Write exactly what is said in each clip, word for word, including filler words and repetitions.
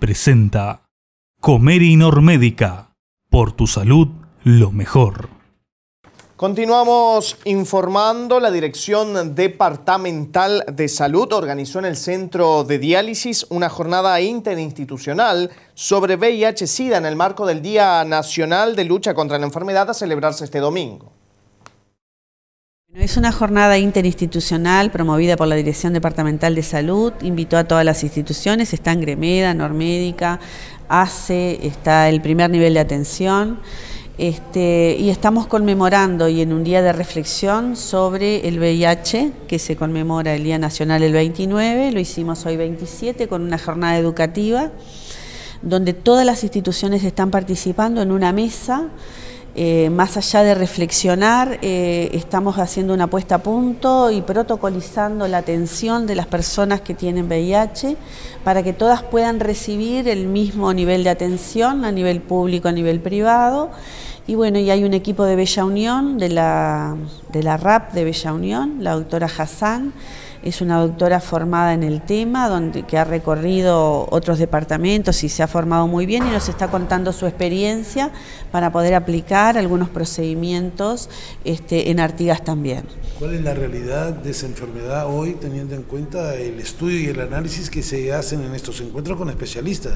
presenta Comery Normédica. Por tu salud, lo mejor. Continuamos informando. La Dirección Departamental de Salud organizó en el Centro de Diálisis una jornada interinstitucional sobre V I H SIDA en el marco del Día Nacional de Lucha contra la Enfermedad a celebrarse este domingo. Es una jornada interinstitucional promovida por la Dirección Departamental de Salud, invitó a todas las instituciones, está Gremeda, Normédica, A C E, está el primer nivel de atención, este, y estamos conmemorando y en un día de reflexión sobre el V I H, que se conmemora el Día Nacional el veintinueve, lo hicimos hoy veintisiete con una jornada educativa, donde todas las instituciones están participando en una mesa. Eh, más allá de reflexionar, eh, estamos haciendo una puesta a punto y protocolizando la atención de las personas que tienen V I H para que todas puedan recibir el mismo nivel de atención a nivel público, a nivel privado. Y bueno, y hay un equipo de Bella Unión, de la, de la R A P de Bella Unión, la doctora Hassan. Es una doctora formada en el tema, donde, que ha recorrido otros departamentos y se ha formado muy bien y nos está contando su experiencia para poder aplicar algunos procedimientos este, en Artigas también. ¿Cuál es la realidad de esa enfermedad hoy, teniendo en cuenta el estudio y el análisis que se hacen en estos encuentros con especialistas?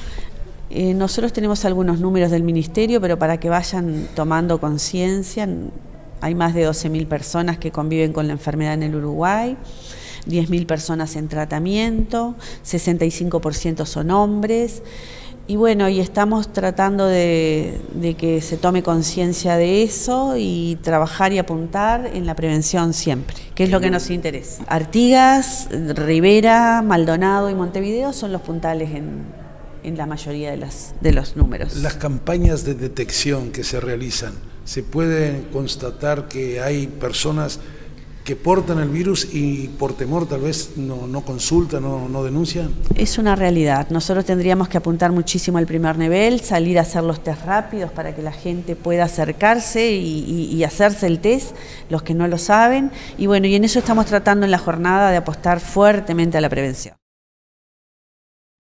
Eh, nosotros tenemos algunos números del Ministerio, pero para que vayan tomando conciencia, hay más de doce mil personas que conviven con la enfermedad en el Uruguay, diez mil personas en tratamiento, sesenta y cinco por ciento son hombres. Y bueno, y estamos tratando de, de que se tome conciencia de eso y trabajar y apuntar en la prevención siempre, que es lo que nos interesa. Artigas, Rivera, Maldonado y Montevideo son los puntales en, en la mayoría de, las, de los números. Las campañas de detección que se realizan, ¿se puede constatar que hay personas que portan el virus y por temor tal vez no, no consultan, no, no denuncian? Es una realidad. Nosotros tendríamos que apuntar muchísimo al primer nivel, salir a hacer los test rápidos para que la gente pueda acercarse y, y, y hacerse el test, los que no lo saben. Y bueno, y en eso estamos tratando en la jornada de apostar fuertemente a la prevención.